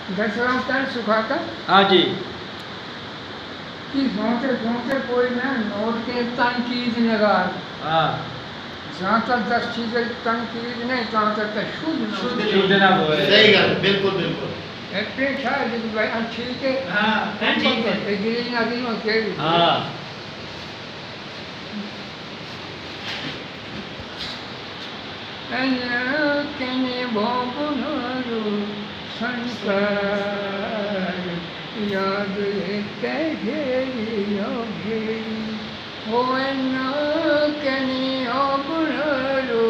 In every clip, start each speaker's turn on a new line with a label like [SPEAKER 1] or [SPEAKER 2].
[SPEAKER 1] दसवां तन सुखाता।
[SPEAKER 2] हाँ जी।
[SPEAKER 1] कि सोचे कोई ना नोट के तन चीज नगार।
[SPEAKER 2] हाँ।
[SPEAKER 1] जहाँ तक 10 चीजें तन चीज नहीं तहाँ तक
[SPEAKER 2] शुद्ध ना बोले।
[SPEAKER 3] सही गल बिल्कुल बिल्कुल।
[SPEAKER 1] ठीक है भाई ठीक है।
[SPEAKER 3] हाँ ठीक है।
[SPEAKER 1] गिरी ना गिरी में के।
[SPEAKER 2] हाँ।
[SPEAKER 1] कने भोगुनारो संसार याद लेते घेरियो घेरी होए ना कने भोगुनारो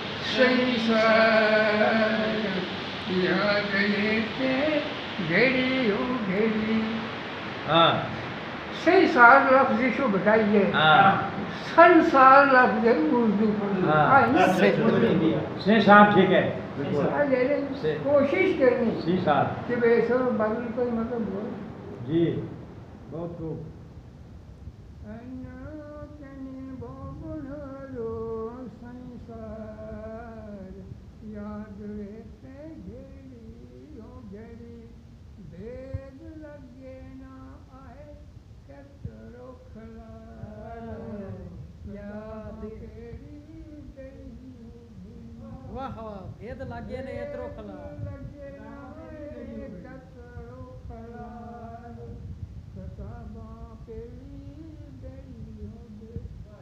[SPEAKER 1] संसार याद लेते घेरियो घेरी।
[SPEAKER 2] हाँ।
[SPEAKER 1] संसार लफ्ज़ शो बताइए।
[SPEAKER 2] हाँ।
[SPEAKER 1] संसार लफ्ज़ उर्दू।
[SPEAKER 2] हाँ। संसार ठीक है।
[SPEAKER 1] कोशिश करनी
[SPEAKER 2] संसार
[SPEAKER 1] कि वैसे बदल कोई मतलब हो
[SPEAKER 2] जी बहुत खूब।
[SPEAKER 1] याद रहते घेरी हो घेरी भेद लगे ना आए कतरो खला याद केरी
[SPEAKER 4] वाह वाह भेद लागे ने एतरो खला
[SPEAKER 1] लगे ना आए कतरो खला कताबा केरी गई हो बे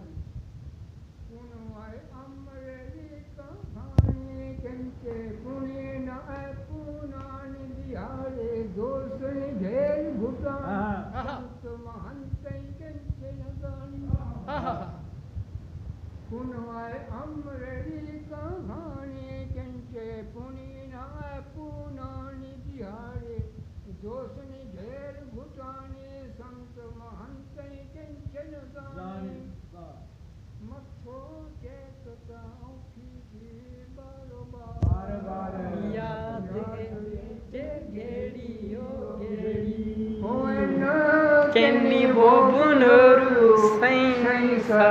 [SPEAKER 1] कुनवाए अमरेली कहानी कंचे पुणे न पुनान दिहाड़े दोस्त घेर घुटा तो महंत कंचे न गानी कुनवाए अमरेली कहानी कंचे पुणे न पुनान दिहाड़े दोस्त घेर घुटाने संत महंत कंचे न गानी मथो चेतता उठी बार बार
[SPEAKER 4] याद के घेड़ियो घेड़ी
[SPEAKER 1] होए न
[SPEAKER 4] केनी बोबुनरु संसार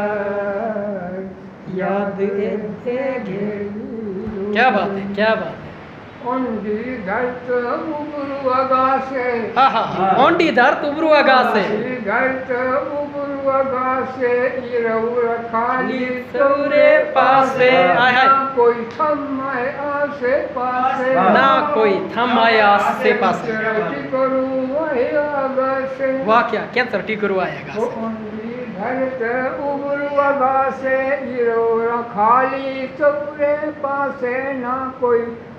[SPEAKER 4] याद एते घेड़ी। क्या बात है क्या बात है।
[SPEAKER 1] ओंडी धरत उबरू आगासे।
[SPEAKER 4] हाँ हाँ ओंडी धरत उबरू आगासे।
[SPEAKER 1] धरत उबरू आगासे इरउर खाली
[SPEAKER 4] सौरे पासे आय हाय
[SPEAKER 1] कोई थम आए आसे पासे
[SPEAKER 4] ना कोई थम आया आसे पासे।
[SPEAKER 1] रटी करू आए आगासे।
[SPEAKER 4] वाह क्या तरटी करू आएगा।
[SPEAKER 1] ओंडी धरत उबरू आगासे इरउर खाली सौरे पासे ना कोई